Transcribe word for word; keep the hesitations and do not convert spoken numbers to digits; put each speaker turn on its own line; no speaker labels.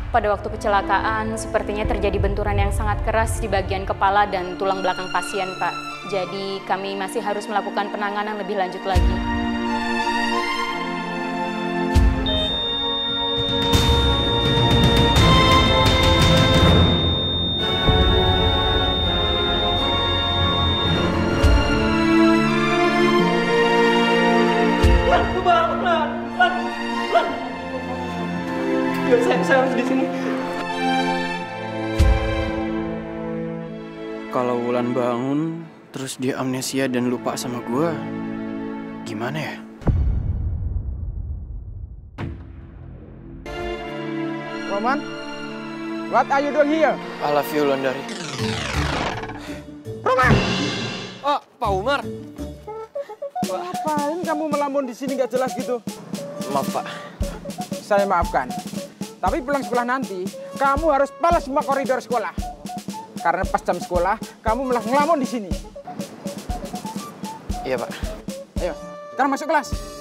Pada waktu kecelakaan, sepertinya terjadi benturan yang sangat keras di bagian kepala dan tulang belakang pasien, Pak. Jadi, kami masih harus melakukan penanganan lebih lanjut lagi.
Saya, saya harus di sini.
Kalau Wulan bangun, terus dia amnesia dan lupa sama gue, gimana ya?
Roman, what are you doing here?
I love you, Wulandari.
Roman!
Oh, Pak Umar.
Ngapain kamu melamun di sini nggak jelas gitu?
Maaf, Pak.
Saya maafkan. Tapi pulang sekolah nanti, kamu harus balas semua koridor sekolah. Karena pas jam sekolah, kamu malah ngelamun di sini.
Iya, Pak.
Ayo, sekarang masuk kelas.